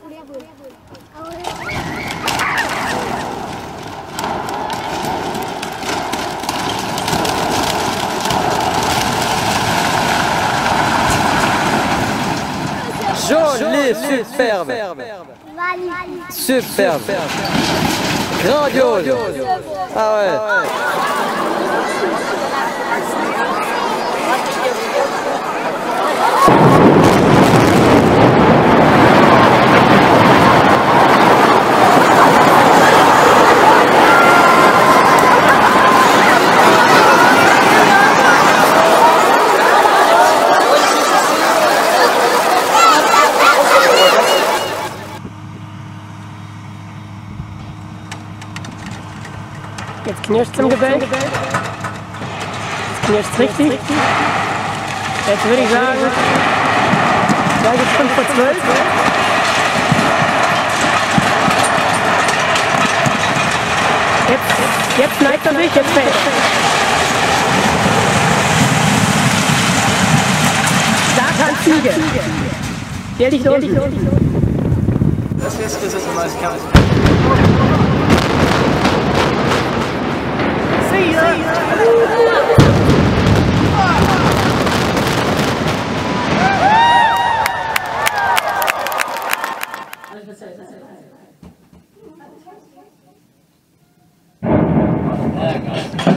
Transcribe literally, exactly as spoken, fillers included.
Joli, superbe. Superbe. Grandiose. Ah ouais. Jetzt knirscht es im Gebälk. Jetzt knirscht es richtig. Jetzt würde ich sagen, da geht es fünf vor zwölf. Jetzt, jetzt neigt er sich, jetzt fällt er. Da kann Ziege. Der liegt unten. Das ist das ist mal Kamera. See ya. Ja,